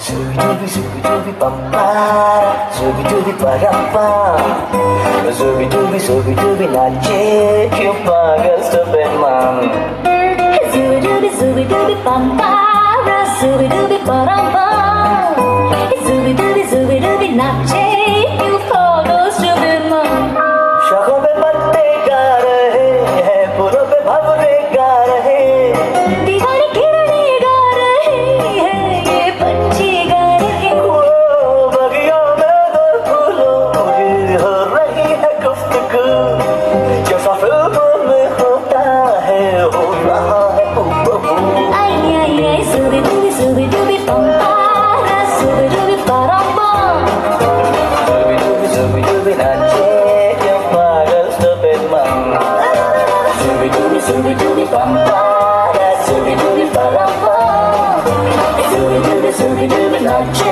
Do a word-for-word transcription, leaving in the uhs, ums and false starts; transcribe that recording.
Zubi zubi dubi pampa, zubi dubi parappa, zubi dubi zubi dubi nache क्यों पागल Superman. Zubi dubi zubi dubi pampa, zubi dubi parappa, zubi dubi zubi dubi nache क्यों पागल Superman. शाखों पे पत्ते गा रहे हैं, फूलों पे भंवरे गा रहे, दीवारें किरणें गा रही है, ये पंछी गा रहे हैं। वो बगियों में दो फूलों की हो रही है गुफ्तगू, जैसा फिल्मों में होता है हो रहा है हूबहू। Ay ay ay, zubi dubi zubi dubi pampa, zubi dubi parappa. Zubi dubi zubi dubi nache क्यों पागल Superman. Zubi dubi zubi dubi pampa, zubi dubi parappa, zubi dubi zubi dubi nache